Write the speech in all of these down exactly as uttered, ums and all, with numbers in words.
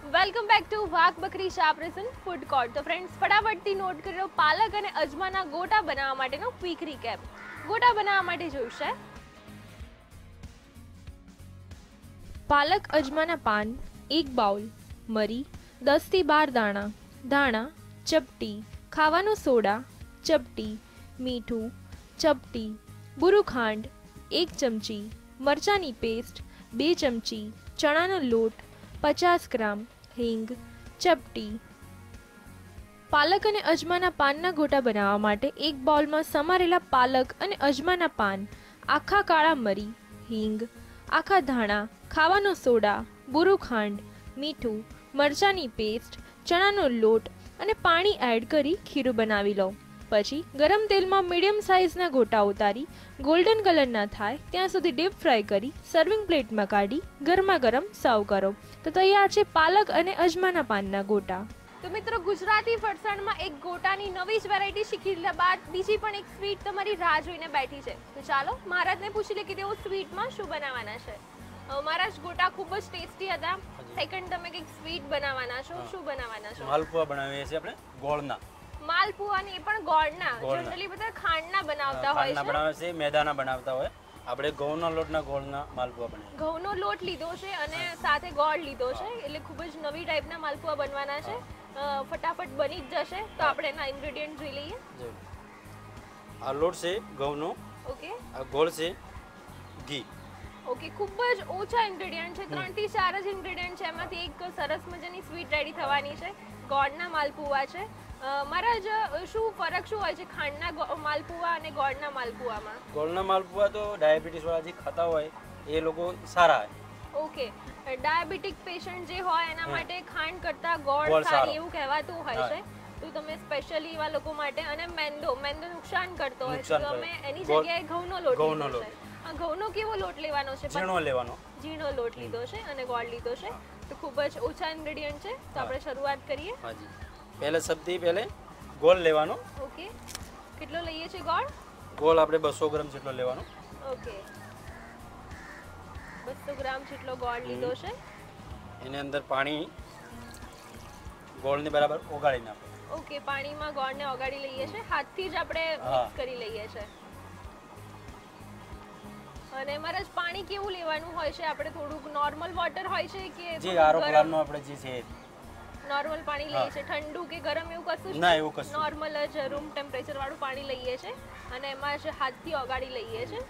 Welcome back to Vagh Bakri શા present food court. તો friends, ફટાફટથી નોટ કરી લો પાલક અને અજમાના ગોટા બનાવવા માટેનો ક્વિક રીકેપ. ગોટા બનાવવા માટે જોઈશે પાલક અજમાના પાન એક બાઉલ, મરી દસ થી બાર દાણા, ધાણા ચપટી, ખાવાનો સોડા ચપટી, મીઠું ચપટી, બુરું ખાંડ એક ચમચી, મરચાંની પેસ્ટ બે ચમચી, ચણાનો લોટ પચાસ ગ્રામ, હિંગ ચપટી. પાલક અને અજમાના પાનના ગોટા બનાવવા માટે એક બાઉલમાં સમારેલા પાલક અને અજમાના પાન, આખા કાળા મરી, હિંગ, આખા ધાણા, ખાવાનો સોડા, બુરું ખાંડ, મીઠું, મરચાંની પેસ્ટ, ચણાનો લોટ અને પાણી એડ કરી ખીરું બનાવી લો. પછી ગરમ તેલમાં મીડિયમ સાઇઝના ગોટા ઉતારી ગોલ્ડન કલરના થાય ત્યાં સુધી ડીપ ફ્રાય કરી સર્વિંગ પ્લેટમાં કાઢી ગરમા ગરમ સર્વ કરો. તો તૈયાર છે પાલક અને અજમાના પાનના ગોટા. તો મિત્રો, ગુજરાતી ફરસાણમાં એક ગોટાની નવી જ વેરાયટી શીખી લીધા બાદ બીજી પણ એક સ્વીટ તમારી રાહ જોઈને બેઠી છે. તો ચાલો મહારાજને પૂછી લે કે તેઓ સ્વીટમાં શું બનાવવાના છે. મહારાજ, ગોટા ખૂબ જ ટેસ્ટી હતા. સેકન્ડ, તમે કંઈક સ્વીટ બનાવવાના છો. શું બનાવવાના છો? માલપુઆ બનાવીએ છીએ આપણે ગોળના. માલપુઆ ને એ પણ ગોળના. જનરલી બધા ખાંડના બનાવતા હોય છે. ખાંડના બનાવે છે, મેદાના બનાવતા હોય. આપણે ઘઉંના લોટના ગોળના માલપુઆ બનાવીએ. ઘઉંનો લોટ લીધો છે અને સાથે ગોળ લીધો છે, એટલે ખૂબ જ નવી ટાઈપના માલપુઆ બનવાના છે. ફટાફટ બની જ જશે. તો આપણે એના ઇન્ગ્રેડિયન્ટ જોઈ લઈએ. આ લોટ છે ઘઉંનો. ઓકે. આ ગોળ છે ઘી. ઓકે, ખૂબ જ ઓછા ઇન્ગ્રેડિયન્ટ છે. ત્રણ થી ચાર જ ઇન્ગ્રેડિયન્ટ છે. એમાંથી એક સરસ મજાની સ્વીટ રેડી થવાની છે. ગોળના માલપુઆ છે. મહારાજ, શું ફરક શું હોય છે ખાંડના માલપુઆ અને ગોળના માલપુઆમાં? ગોળના માલપુઆ તો ડાયાબિટીસ વાળા જે ખાતા હોય એ લોકો સારા હોય. ઓકે, ડાયાબિટીક પેશન્ટ જે હોય એના માટે ખાંડ કરતા ગોળ સારી એવું કહેવાતું હોય છે. તો તમે સ્પેશિયલી એવા લોકો માટે, અને મેંદો મેંદો નુકસાન કરતો હોય છે, તો અમે એની જગ્યાએ ઘઉંનો લોટ લીધો છે. આ ઘઉંનો કેવો લોટ લેવાનો છે? ઝીણો લેવાનો. ઝીણો લોટ લીધો છે અને ગોળ લીધો છે. તો ખૂબ જ ઓછા ઇન્ગ્રેડિયન્ટ છે. તો આપણે શરૂઆત કરીએ. હાજી. પહેલે સૌથી પહેલે ગોળ લેવાનો. ઓકે. કેટલો લઈએ છીએ ગોળ? ગોળ આપણે બસો ગ્રામ જેટલો લેવાનો. ઓકે, બસો ગ્રામ જેટલો ગોળ લીધો છે. એની અંદર પાણી ગોળને બરાબર ઓગાળી નાખો. ઓકે, પાણીમાં ગોળને ઓગાળી લઈએ છીએ. હાથથી જ આપણે મિક્સ કરી લઈએ છીએ. અને મહારાજ, પાણી કેવું લેવાનું હોય છે? આપણે થોડુંક નોર્મલ વોટર હોય છે કે જે આરો પ્લાનનો આપણે જે છે નોર્મલ પાણી લઈએ છે? ઠંડુ કે ગરમ એવું કશું? ના, એવું કશું. નોર્મલ જ રૂમ ટેમ્પરેચર વાળું પાણી લઈએ છે અને એમાં જ હાથથી ઓગાળી લઈએ છે.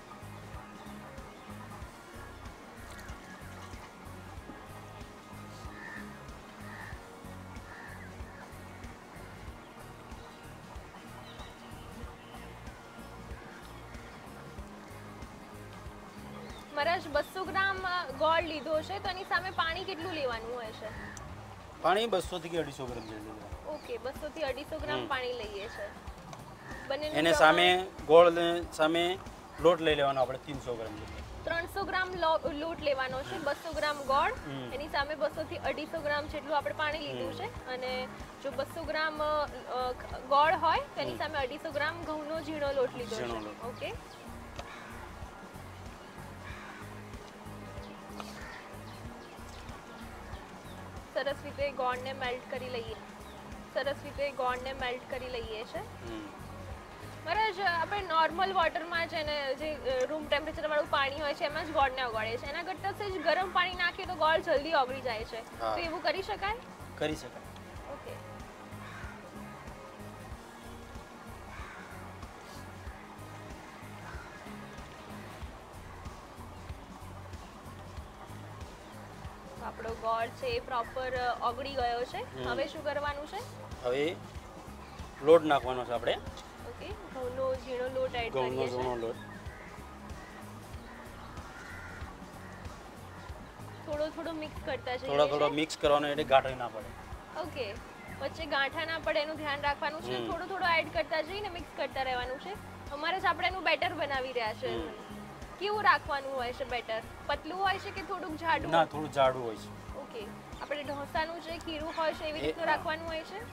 મહારાજ, બસો ગ્રામ ગોળ લીધો છે તો એની સામે પાણી કેટલું લેવાનું હોય છે? પાણી બસો થી અઢીસો ગ્રામ જેટલું. ઓકે, બસો થી અઢીસો ગ્રામ પાણી લઈએ છે. બંનેનું એને સામે ગોળ સામે લોટ લઈ લેવાનો આપણે ત્રણસો ગ્રામ જેટલો. ત્રણસો ગ્રામ લોટ લેવાનો છે. બસો ગ્રામ ગોળ, એની સામે બસો થી અઢીસો ગ્રામ જેટલું આપણે પાણી લીધું છે. અને જો બસો ગ્રામ ગોળ હોય તો એની સામે અઢીસો ગ્રામ ઘઉંનો ઝીણો લોટ લીધો છે. ઓકે. સરસ રીતે ગોળને મેલ્ટ કરી લઈએ. સરસ રીતે ગોળને મેલ્ટ કરી લઈએ છે. મહારાજ, આપણે નોર્મલ વોટરમાં છે ને, જે રૂમ ટેમ્પરેચર વાળું પાણી હોય છે એમાં જ ગોળને ઓગાળીએ છીએ. એના કરતાં સહેજ ગરમ પાણી નાખીએ તો ગોળ જલ્દી ઓગળી જાય છે. તો એવું કરી શકાય? કરી શકાય. ઓકે. આપણો ગોળ છે એ પ્રોપર ઓગળી ગયો છે. હવે શું કરવાનું છે? હવે લોટ નાખવાનો છે આપણે. ઓકે, ઘઉંનો ઝીણો લોટ એડ કરીએ છીએ. ઘઉંનો લોટ થોડો થોડો મિક્સ કરતા જઈએ. થોડો થોડો મિક્સ કરવાનો એટલે ગાંઠ ના પડે. ઓકે, વચ્ચે ગાંઠા ના પડે એનું ધ્યાન રાખવાનું છે. થોડો થોડો એડ કરતા જઈને મિક્સ કરતા રહેવાનું છે. અમારે જ આપણે એનું બેટર બનાવી રહ્યા છે. કેવું રાખવાનું હોય છે બેટર? પતલું હોય છે કે થોડુંક જાડું? ના, થોડું જાડું હોય છે. ઓકે, આપણે ઢોસાનું જે ખીરું હોય છે એવી રીતનું રાખવાનું હોય છે.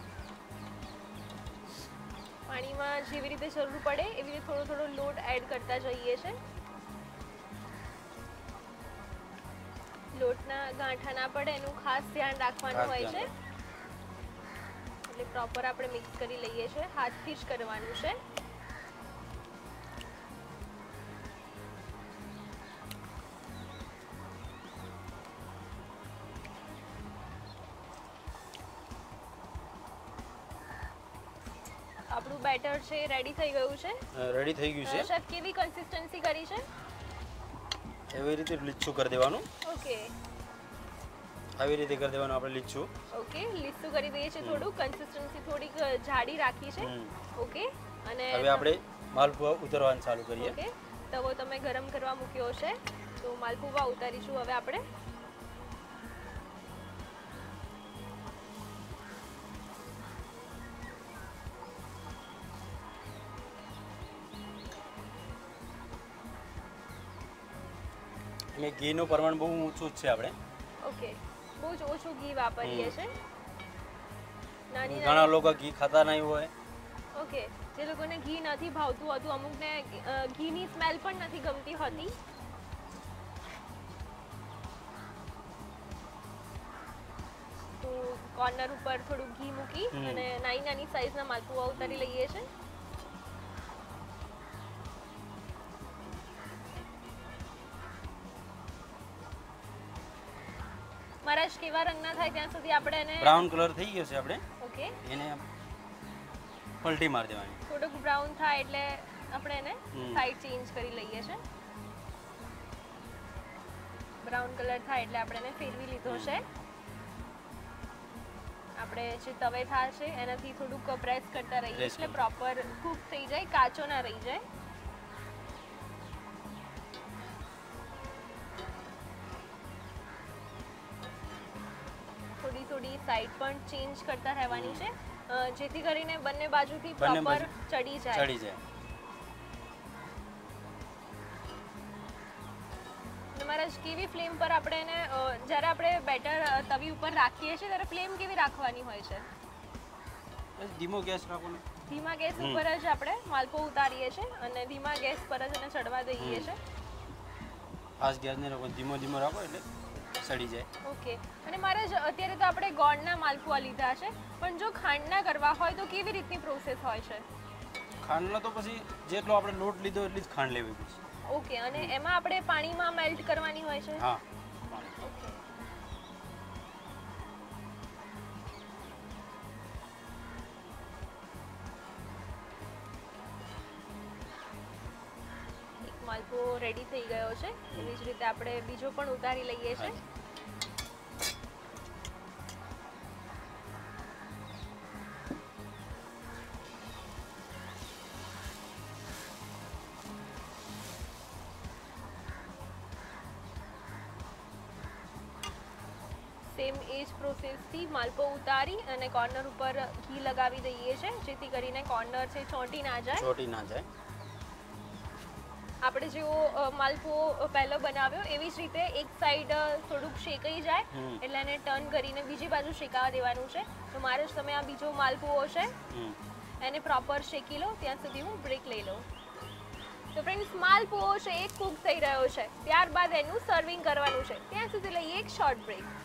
પાણીમાં જેવી રીતે જરૂર પડે એવી રીતે થોડો થોડો લોટ એડ કરતા જઈએ છે. લોટના ગાંઠા ના પડે એનું ખાસ ધ્યાન રાખવાનું ખાસ હોય છે. ધ્યાન એટલે પ્રોપર આપણે મિક્સ કરી લઈએ છીએ, હાથથી જ કરવાનું છે. આપણું બેટર છે રેડી થઈ ગયું છે. રેડી થઈ ગયું છે. શેફ કેવી કન્સિસ્ટન્સી કરી છે? એવી રીતે લીચું કરી દેવાનું. ઓકે, આવી રીતે કરી દેવાનું આપણે લીચું. ઓકે, લીસું કરી દઈએ છીએ. થોડું કન્સિસ્ટન્સી થોડીક જાડી રાખી છે. ઓકે, અને હવે આપણે માલપુઆ ઉતરવાનું ચાલુ કરીએ. ઓકે, તવો તમે ગરમ કરવા મૂક્યો છે તો માલપુઆ ઉતારીશું હવે આપણે. મેં ઘીનું પ્રમાણ બહુ ઊંચું જ છે આપણે. ઓકે, બહુ જ ઓછું ઘી વાપરીએ છે. નાની ઘણા લોકો ઘી ખાતા નહીં હોય. ઓકે, જે લોકોને ઘી નથી ભાવતું હોતું, અમુકને ઘીની સ્મેલ પણ નથી ગમતી હોતી. તો કોર્નર ઉપર થોડું ઘી મૂકી અને નાની નાની સાઈઝના માલપુઆ ઉતારી લઈએ છે. મહારાજ કેવા રંગના થાય ત્યાં સુધી આપણે એને બ્રાઉન કલર થઈ ગયો છે આપણે. ઓકે, એને પલટી મારી દેવાની. થોડુંક બ્રાઉન થાય એટલે આપણે એને સાઈડ ચેન્જ કરી લઈએ છે. બ્રાઉન કલર થાય એટલે આપણે એને ફેરવી લીધો છે. આપણે જે તવેથા છે એનાથી થોડુંક પ્રેસ કરતા રહીએ એટલે પ્રોપર કૂક થઈ જાય, કાચો ના રહી જાય. થોડી થોડી સાઈડ પણ ચેન્જ કરતા રહેવાની છે જેથી કરીને બંને બાજુથી પ્રોપર ચડી જાય. ચડી જાય. મહારાજ કેવી ફ્લેમ પર આપણે એને જ્યારે આપણે બેટર તવી ઉપર રાખીએ છીએ ત્યારે ફ્લેમ કેવી રાખવાની હોય છે? ધીમો ગેસ રાખવાનો. ધીમા ગેસ ઉપર જ આપણે માલપો ઉતારીએ છીએ અને ધીમા ગેસ પર જ એને ચડવા દઈએ છીએ. ફાસ્ટ ગેસ ને રાખો, ધીમો ધીમો રાખો એટલે સડી જાય. ઓકે, અને મહારાજ અત્યારે તો આપણે ગોળના માલપુઆ લીધા છે, પણ જો ખાંડના કરવા હોય તો કેવી રીતની પ્રોસેસ હોય છે? ખાંડનો તો પછી જેટલો આપણે લોટ લીધો એટલી જ ખાંડ લેવી પડશે. ઓકે, અને એમાં આપણે પાણીમાં મેલ્ટ કરવાની હોય છે? હા. ઓકે, એક માલપો રેડી થઈ ગયો છે. એવી જ રીતે આપણે બીજો પણ ઉતારી લઈએ છીએ. સેમ એ જ પ્રોસેસથી માલપો ઉતારી અને કોર્નર ઉપર ઘી લગાવી દઈએ છે જેથી કરીને કોર્નર છે ચોંટી ના જાય. ચોંટી ના જાય. આપણે જેવો માલપો પહેલો બનાવ્યો એવી જ રીતે એક સાઈડ થોડુંક શેકાઈ જાય એટલે એને ટર્ન કરીને બીજી બાજુ શેકાવા દેવાનું છે. તો મારે જ તમે આ બીજો માલપુઓ છે એને પ્રોપર શેકી લો ત્યાં સુધી હું બ્રેક લઈ લઉં. તો ફ્રેન્ડ્સ, માલપુઓ છે એક કૂક થઈ રહ્યો છે, ત્યારબાદ એનું સર્વિંગ કરવાનું છે. ત્યાં સુધી લઈએ એક શોર્ટ બ્રેક.